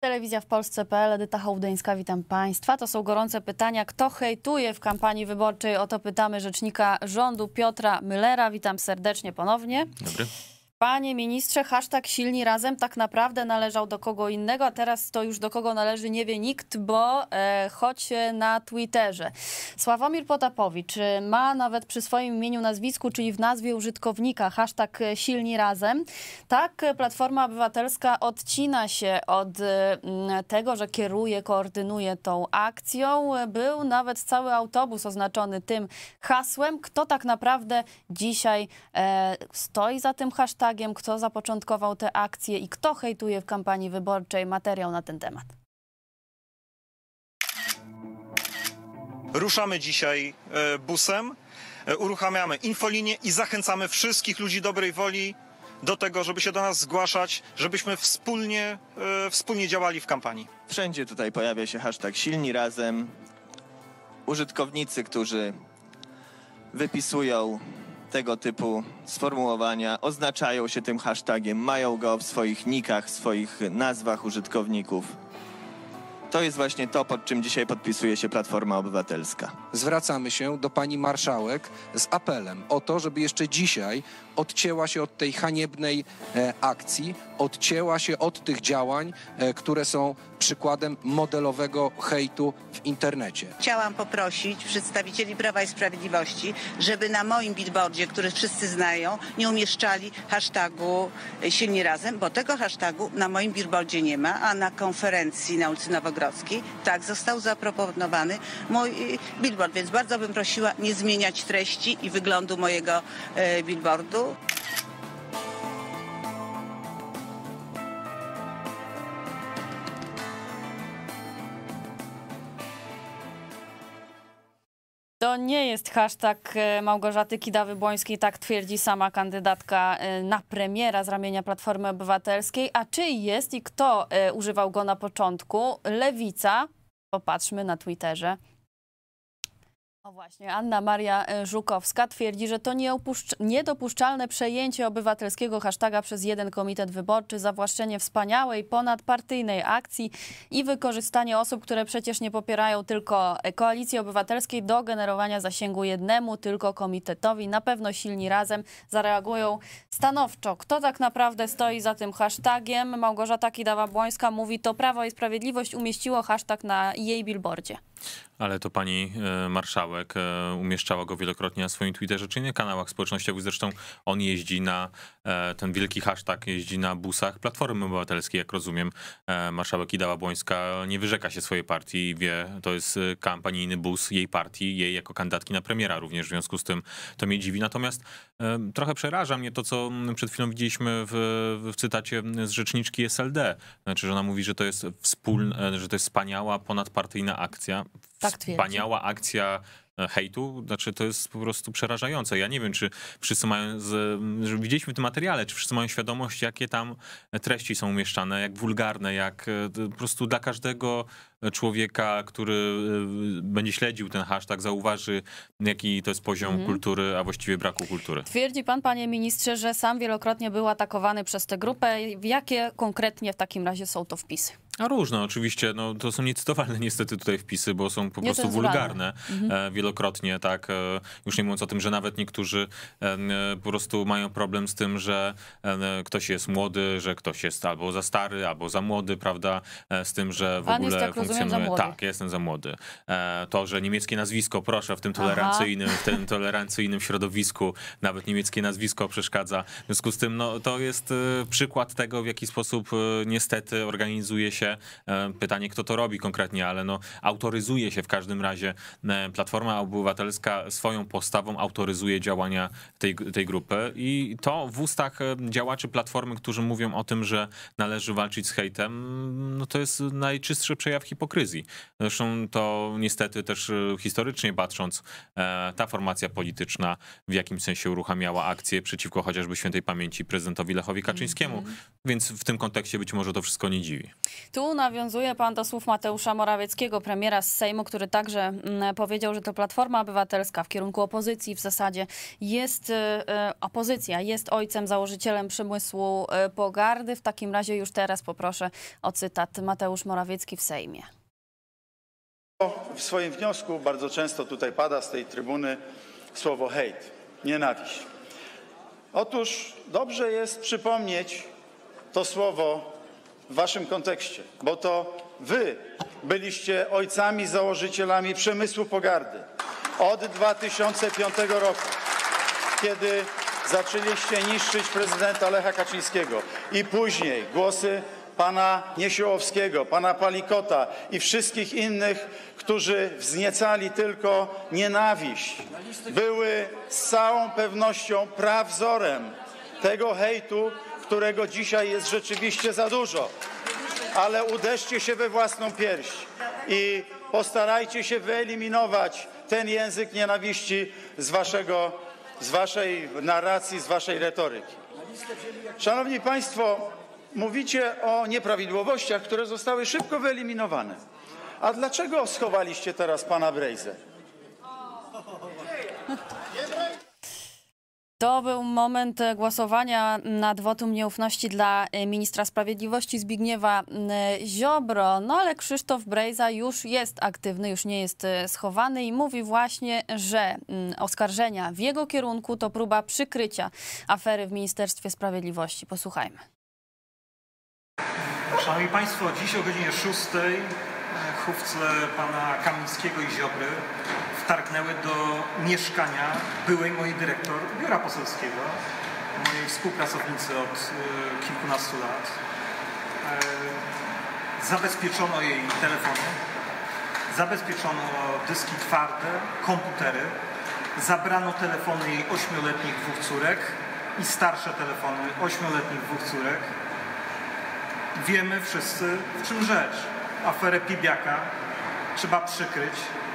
Telewizja w Polsce.pl, Edyta Hołdyńska, witam Państwa. To są gorące pytania. Kto hejtuje w kampanii wyborczej? O to pytamy rzecznika rządu Piotra Müllera. Witam serdecznie ponownie. Dobry. Panie ministrze, hashtag Silni Razem tak naprawdę należał do kogo innego, a teraz to już do kogo należy nie wie nikt, bo choć na Twitterze. Sławomir Potapowicz ma nawet przy swoim imieniu, nazwisku, czyli w nazwie użytkownika hashtag Silni Razem. Tak, Platforma Obywatelska odcina się od tego, że kieruje, koordynuje tą akcją. Był nawet cały autobus oznaczony tym hasłem. Kto tak naprawdę dzisiaj stoi za tym hashtagiem? Kto zapoczątkował te akcje i kto hejtuje w kampanii wyborczej? Materiał na ten temat. Ruszamy dzisiaj busem, uruchamiamy infolinię i zachęcamy wszystkich ludzi dobrej woli do tego, żeby się do nas zgłaszać, żebyśmy wspólnie działali w kampanii. Wszędzie tutaj pojawia się hashtag Silni Razem. Użytkownicy, którzy wypisują tego typu sformułowania, oznaczają się tym hashtagiem, mają go w swoich nickach, w swoich nazwach użytkowników. To jest właśnie to, pod czym dzisiaj podpisuje się Platforma Obywatelska. Zwracamy się do pani marszałek z apelem o to, żeby jeszcze dzisiaj odcięła się od tej haniebnej akcji, odcięła się od tych działań, które są przykładem modelowego hejtu w internecie. Chciałam poprosić przedstawicieli Prawa i Sprawiedliwości, żeby na moim billboardzie, który wszyscy znają, nie umieszczali hashtagu Silni Razem, bo tego hashtagu na moim billboardzie nie ma, a na konferencji na ulicy Nowogrodzkiej tak został zaproponowany mój billboard, więc bardzo bym prosiła nie zmieniać treści i wyglądu mojego billboardu. To nie jest hashtag Małgorzaty Kidawy-Błońskiej, tak twierdzi sama kandydatka na premiera z ramienia Platformy Obywatelskiej. A czyj jest i kto używał go na początku? Lewica. Popatrzmy na Twitterze. O właśnie, Anna Maria Żukowska twierdzi, że to niedopuszczalne przejęcie obywatelskiego hashtaga przez jeden komitet wyborczy, zawłaszczenie wspaniałej, ponadpartyjnej akcji i wykorzystanie osób, które przecież nie popierają tylko Koalicji Obywatelskiej do generowania zasięgu jednemu tylko komitetowi. Na pewno Silni Razem zareagują stanowczo. Kto tak naprawdę stoi za tym hashtagiem? Małgorzata Kidawa-Błońska mówi, to Prawo i Sprawiedliwość umieściło hashtag na jej billboardzie. Ale to pani marszałek umieszczała go wielokrotnie na swoim Twitterze, czy nie, kanałach społecznościowych. Zresztą on jeździ na ten wielki hashtag, jeździ na busach Platformy Obywatelskiej, jak rozumiem. Marszałek Kidawa-Błońska nie wyrzeka się swojej partii i wie, to jest kampanijny bus jej partii, jej jako kandydatki na premiera również, w związku z tym to mnie dziwi. Natomiast trochę przeraża mnie to, co przed chwilą widzieliśmy w cytacie z rzeczniczki SLD. Znaczy, że ona mówi, że to jest że to jest wspaniała, ponadpartyjna akcja. Tak Wspaniała akcja hejtu, znaczy to jest po prostu przerażające. Ja nie wiem, czy wszyscy mają, że widzieliśmy w tym materiale, czy wszyscy mają świadomość, jakie tam treści są umieszczane, jak wulgarne, jak po prostu dla każdego człowieka, który będzie śledził ten hashtag, zauważy, jaki to jest poziom kultury, a właściwie braku kultury. Twierdzi pan, panie ministrze, że sam wielokrotnie był atakowany przez tę grupę. Jakie konkretnie w takim razie są to wpisy? A różne oczywiście, no to są niecytowalne niestety tutaj wpisy, bo są po prostu wulgarne wielokrotnie, tak. Już nie mówiąc o tym, że nawet niektórzy po prostu mają problem z tym, że ktoś jest młody, że ktoś jest albo za stary, albo za młody, prawda, z tym, że w pan ogóle jest, jak rozumiem, za młody. Tak, ja jestem za młody. To, że niemieckie nazwisko, proszę, w tym tolerancyjnym środowisku nawet niemieckie nazwisko przeszkadza. W związku z tym, no, to jest przykład tego, w jaki sposób niestety organizuje się. Pytanie, kto to robi konkretnie, ale no, autoryzuje się w każdym razie. Platforma Obywatelska swoją postawą autoryzuje działania tej grupy i to w ustach działaczy Platformy, którzy mówią o tym, że należy walczyć z hejtem, no to jest najczystszy przejaw hipokryzji. Zresztą to niestety też historycznie patrząc, ta formacja polityczna w jakimś sensie uruchamiała akcję przeciwko chociażby świętej pamięci prezydentowi Lechowi Kaczyńskiemu, więc w tym kontekście być może to wszystko nie dziwi. Tu nawiązuje pan do słów Mateusza Morawieckiego, premiera z Sejmu, który także powiedział, że to Platforma Obywatelska w kierunku opozycji w zasadzie jest, opozycja jest ojcem, założycielem przemysłu pogardy. W takim razie już teraz poproszę o cytat. Mateusz Morawiecki w Sejmie. W swoim wniosku bardzo często tutaj pada z tej trybuny słowo hejt, nienawiść. Otóż dobrze jest przypomnieć to słowo w waszym kontekście, bo to wy byliście ojcami, założycielami przemysłu pogardy od 2005 roku, kiedy zaczęliście niszczyć prezydenta Lecha Kaczyńskiego i później głosy pana Niesiołowskiego, pana Palikota i wszystkich innych, którzy wzniecali tylko nienawiść, były z całą pewnością prawzorem tego hejtu, którego dzisiaj jest rzeczywiście za dużo. Ale uderzcie się we własną pierś i postarajcie się wyeliminować ten język nienawiści z waszej narracji, z waszej retoryki. Szanowni Państwo, mówicie o nieprawidłowościach, które zostały szybko wyeliminowane. A dlaczego schowaliście teraz pana Brejzę? To był moment głosowania nad wotum nieufności dla ministra sprawiedliwości Zbigniewa Ziobro. No ale Krzysztof Brejza już jest aktywny, już nie jest schowany i mówi właśnie, że oskarżenia w jego kierunku to próba przykrycia afery w Ministerstwie Sprawiedliwości. Posłuchajmy. Szanowni Państwo, dziś o godzinie 6 chówce pana Kamińskiego i Ziobry wtargnęły do mieszkania byłej mojej dyrektor biura poselskiego, mojej współpracownicy od kilkunastu lat. Zabezpieczono jej telefony, zabezpieczono dyski twarde, komputery, zabrano telefony jej 8-letnich dwóch córek i starsze telefony 8-letnich dwóch córek. Wiemy wszyscy, w czym rzecz. Aferę Piebiaka trzeba przykryć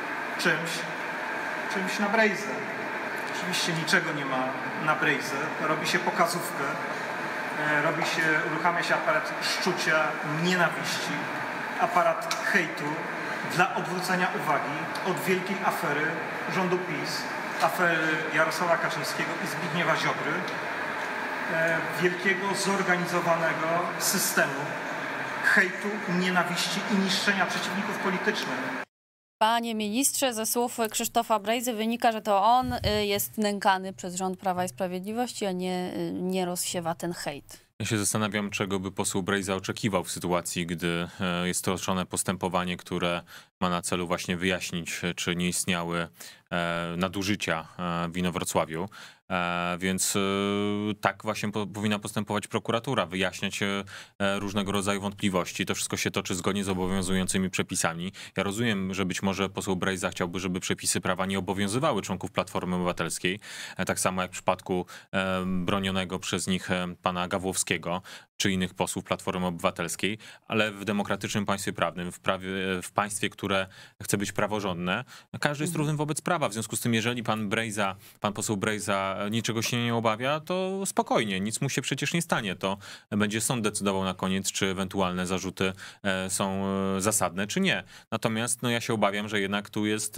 czymś na Brejzę. Oczywiście niczego nie ma na Brejzę. Robi się pokazówkę, uruchamia się aparat szczucia, nienawiści, aparat hejtu dla odwrócenia uwagi od wielkiej afery rządu PiS, afery Jarosława Kaczyńskiego i Zbigniewa Ziobry, wielkiego, zorganizowanego systemu hejtu, nienawiści i niszczenia przeciwników politycznych. Panie ministrze, ze słów Krzysztofa Brejzy wynika, że to on jest nękany przez rząd Prawa i Sprawiedliwości, a nie rozsiewa ten hejt. Ja się zastanawiam, czego by poseł Brejza oczekiwał w sytuacji, gdy jest toczone postępowanie, które ma na celu właśnie wyjaśnić, czy nie istniały nadużycia w Inowrocławiu. Więc tak właśnie powinna postępować prokuratura, wyjaśniać różnego rodzaju wątpliwości. To wszystko się toczy zgodnie z obowiązującymi przepisami. Ja rozumiem, że być może poseł Brejza chciałby, żeby przepisy prawa nie obowiązywały członków Platformy Obywatelskiej, tak samo jak w przypadku bronionego przez nich pana Gawłowskiego czy innych posłów Platformy Obywatelskiej, ale w demokratycznym państwie prawnym, w państwie, które chce być praworządne, każdy jest równym wobec prawa. W związku z tym, jeżeli pan poseł Brejza niczego się nie obawia, to spokojnie, nic mu się przecież nie stanie. To będzie sąd decydował na koniec, czy ewentualne zarzuty są zasadne, czy nie. Natomiast no, ja się obawiam, że jednak tu jest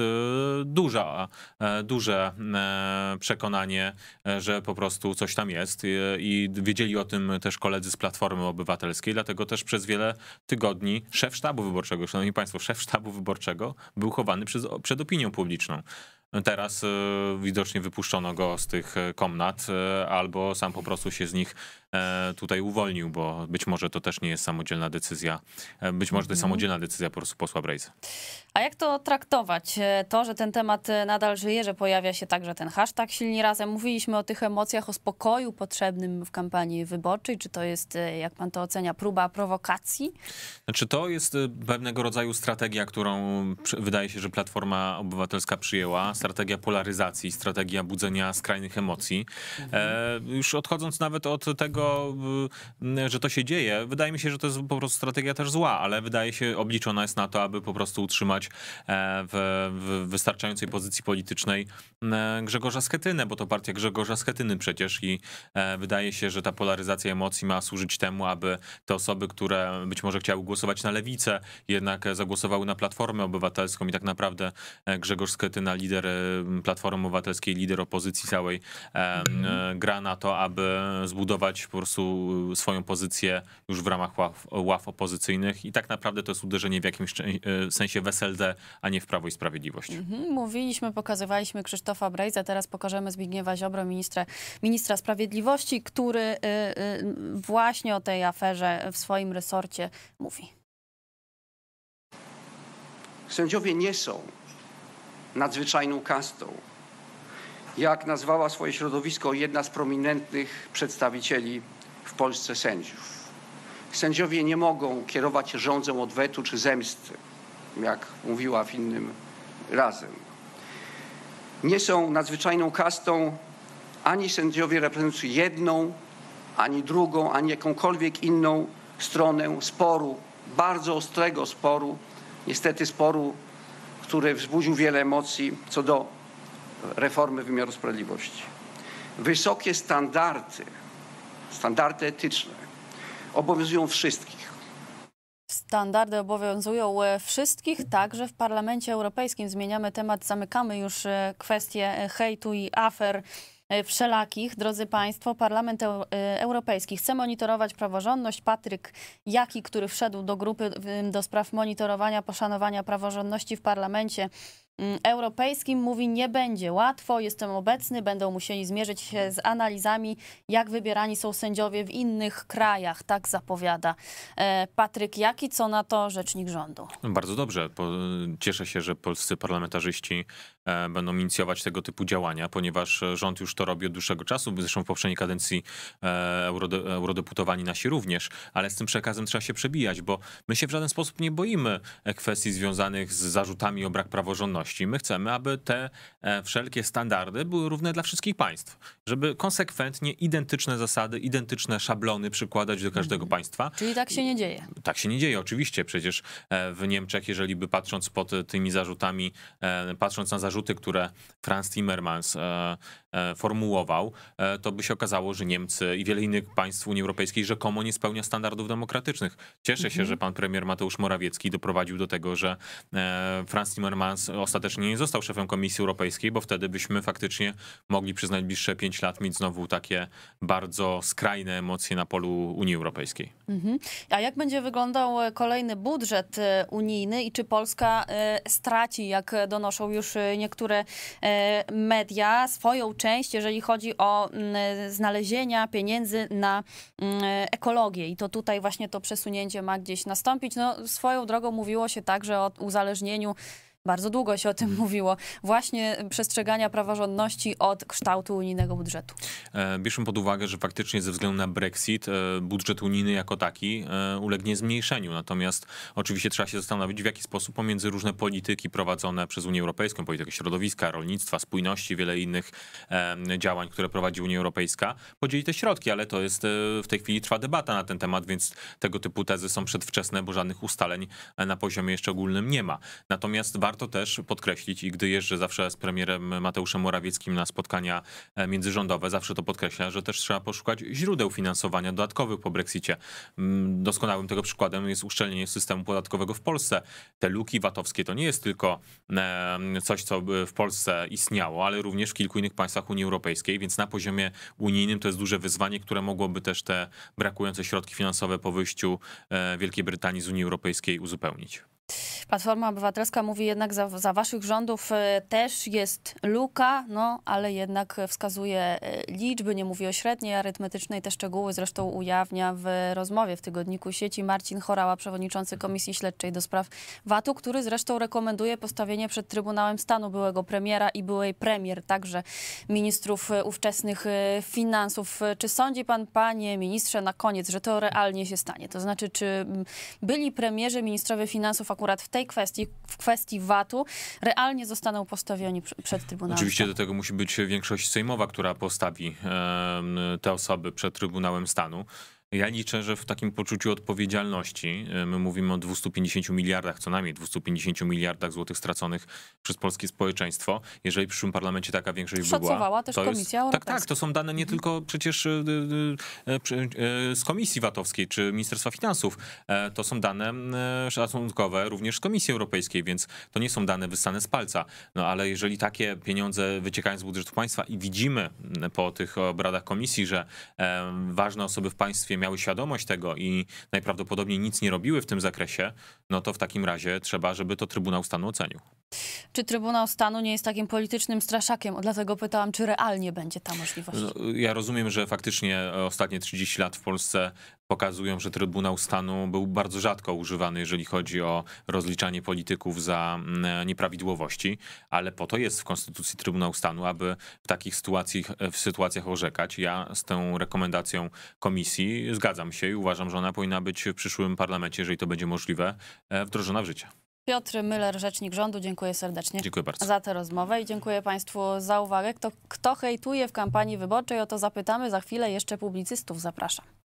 duże przekonanie, że po prostu coś tam jest i wiedzieli o tym też koledzy z Platformy Obywatelskiej, dlatego też przez wiele tygodni szef sztabu wyborczego, szanowni państwo, szef sztabu wyborczego był chowany przed opinią publiczną. Teraz widocznie wypuszczono go z tych komnat, albo sam po prostu się z nich tutaj uwolnił, bo być może to też nie jest samodzielna decyzja. Być może to jest samodzielna decyzja po prostu posła Brejzy. A jak to traktować? To, że ten temat nadal żyje, że pojawia się także ten hashtag Silni Razem. Mówiliśmy o tych emocjach, o spokoju potrzebnym w kampanii wyborczej. Czy to jest, jak pan to ocenia, próba prowokacji? Znaczy to jest pewnego rodzaju strategia, którą wydaje się, że Platforma Obywatelska przyjęła. Strategia polaryzacji, strategia budzenia skrajnych emocji. Już odchodząc nawet od tego, tego, że to się dzieje, wydaje mi się, że to jest po prostu strategia też zła, ale wydaje się, obliczona jest na to, aby po prostu utrzymać w wystarczającej pozycji politycznej Grzegorza Schetynę, bo to partia Grzegorza Schetyny przecież i wydaje się, że ta polaryzacja emocji ma służyć temu, aby te osoby, które być może chciały głosować na lewicę, jednak zagłosowały na Platformę Obywatelską i tak naprawdę Grzegorz Schetyna, lider Platformy Obywatelskiej, lider opozycji całej, gra na to, aby zbudować po prostu swoją pozycję już w ramach ław opozycyjnych i tak naprawdę to jest uderzenie w jakimś sensie w SLD, a nie w Prawo i Sprawiedliwość. Mówiliśmy, pokazywaliśmy Krzysztofa Brejza, teraz pokażemy Zbigniewa Ziobro, ministra sprawiedliwości, który właśnie o tej aferze w swoim resorcie mówi. Sędziowie nie są nadzwyczajną kastą, jak nazwała swoje środowisko jedna z prominentnych przedstawicieli w Polsce sędziów. Sędziowie nie mogą kierować rządzą odwetu czy zemsty, jak mówiła w innym razem. Nie są nadzwyczajną kastą ani sędziowie reprezentujący jedną, ani drugą, ani jakąkolwiek inną stronę sporu, bardzo ostrego sporu, niestety sporu, który wzbudził wiele emocji co do reformy wymiaru sprawiedliwości. Wysokie standardy etyczne obowiązują wszystkich. Standardy obowiązują wszystkich, także w Parlamencie Europejskim. Zmieniamy temat, zamykamy już kwestię hejtu i afer wszelakich. Drodzy Państwo, Parlament Europejski chce monitorować praworządność. Patryk Jaki, który wszedł do grupy do spraw monitorowania, poszanowania praworządności w Parlamencie Europejskim, mówi: nie będzie łatwo, jestem obecny, będą musieli zmierzyć się z analizami, jak wybierani są sędziowie w innych krajach, tak zapowiada Patryk Jaki. Co na to rzecznik rządu? Bardzo dobrze. Cieszę się, że polscy parlamentarzyści będą inicjować tego typu działania, ponieważ rząd już to robi od dłuższego czasu, zresztą w poprzedniej kadencji eurodeputowani nasi również, ale z tym przekazem trzeba się przebijać, bo my się w żaden sposób nie boimy kwestii związanych z zarzutami o brak praworządności. My chcemy, aby te wszelkie standardy były równe dla wszystkich państw, żeby konsekwentnie identyczne zasady, identyczne szablony przykładać do każdego państwa. Czyli tak się nie dzieje. Tak się nie dzieje, oczywiście. Przecież w Niemczech, jeżeli by patrząc pod tymi zarzutami, patrząc na zarzuty, które Franz Timmermans formułował, to by się okazało, że Niemcy i wiele innych państw Unii Europejskiej rzekomo nie spełnia standardów demokratycznych. Cieszę się, że pan premier Mateusz Morawiecki doprowadził do tego, że Franz Timmermans ostatecznie nie został szefem Komisji Europejskiej, bo wtedy byśmy faktycznie mogli przez najbliższe 5 lat mieć znowu takie bardzo skrajne emocje na polu Unii Europejskiej. A jak będzie wyglądał kolejny budżet unijny i czy Polska straci, jak donoszą już niektóre media, swoją część, jeżeli chodzi o znalezienia pieniędzy na ekologię? I to tutaj właśnie to przesunięcie ma gdzieś nastąpić. No, swoją drogą mówiło się także o uzależnieniu, bardzo długo się o tym mówiło, właśnie przestrzegania praworządności od kształtu unijnego budżetu. Bierzmy pod uwagę, że faktycznie ze względu na Brexit budżet unijny jako taki ulegnie zmniejszeniu. Natomiast oczywiście trzeba się zastanowić, w jaki sposób pomiędzy różne polityki prowadzone przez Unię Europejską, politykę środowiska, rolnictwa, spójności, wiele innych działań, które prowadzi Unia Europejska, podzielić te środki, ale to jest, w tej chwili trwa debata na ten temat, więc tego typu tezy są przedwczesne, bo żadnych ustaleń na poziomie jeszcze ogólnym nie ma. Natomiast warto też podkreślić, i gdy jeżdżę zawsze z premierem Mateuszem Morawieckim na spotkania międzyrządowe, zawsze to podkreśla, że też trzeba poszukać źródeł finansowania dodatkowych po Brexicie. Doskonałym tego przykładem jest uszczelnienie systemu podatkowego w Polsce. Te luki VAT-owskie to nie jest tylko coś, co w Polsce istniało, ale również w kilku innych państwach Unii Europejskiej, więc na poziomie unijnym to jest duże wyzwanie, które mogłoby też te brakujące środki finansowe po wyjściu Wielkiej Brytanii z Unii Europejskiej uzupełnić. Platforma Obywatelska mówi jednak, za waszych rządów też jest luka, no ale jednak wskazuje liczby, nie mówi o średniej arytmetycznej, te szczegóły zresztą ujawnia w rozmowie w tygodniku Sieci Marcin Horała, przewodniczący Komisji Śledczej do spraw VAT-u, który zresztą rekomenduje postawienie przed Trybunałem Stanu byłego premiera i byłej premier, także ministrów ówczesnych finansów. Czy sądzi pan, panie ministrze, na koniec, że to realnie się stanie? To znaczy, czy byli premierzy, ministrowie finansów akurat w tej tej kwestii, w kwestii VAT-u, realnie zostaną postawioni przed Trybunałem Oczywiście Stanu? do tego musi być większość sejmowa, która postawi te osoby przed Trybunałem Stanu. Ja liczę, że w takim poczuciu odpowiedzialności, my mówimy o 250 miliardach, co najmniej 250 miliardach złotych straconych przez polskie społeczeństwo. Jeżeli w przyszłym parlamencie taka większość by była... Szacowała też to jest, Komisja Europejska. Tak, to są dane nie tylko przecież z Komisji VAT-owskiej czy Ministerstwa Finansów. To są dane szacunkowe również z Komisji Europejskiej, więc to nie są dane wyssane z palca. No ale jeżeli takie pieniądze wyciekają z budżetu państwa i widzimy po tych obradach komisji, że ważne osoby w państwie miały świadomość tego i najprawdopodobniej nic nie robiły w tym zakresie, no to w takim razie trzeba, żeby to Trybunał Stanu ocenił. Czy Trybunał Stanu nie jest takim politycznym straszakiem? Dlatego pytałam, czy realnie będzie ta możliwość. Ja rozumiem, że faktycznie ostatnie 30 lat w Polsce pokazują, że Trybunał Stanu był bardzo rzadko używany, jeżeli chodzi o rozliczanie polityków za nieprawidłowości, ale po to jest w Konstytucji Trybunał Stanu, aby w sytuacjach orzekać. Ja z tą rekomendacją komisji zgadzam się i uważam, że ona powinna być w przyszłym parlamencie, jeżeli to będzie możliwe, wdrożona w życie. Piotr Müller, rzecznik rządu, dziękuję serdecznie Dziękuję bardzo za tę rozmowę i dziękuję państwu za uwagę. Kto hejtuje w kampanii wyborczej, o to zapytamy za chwilę. Jeszcze publicystów zapraszam.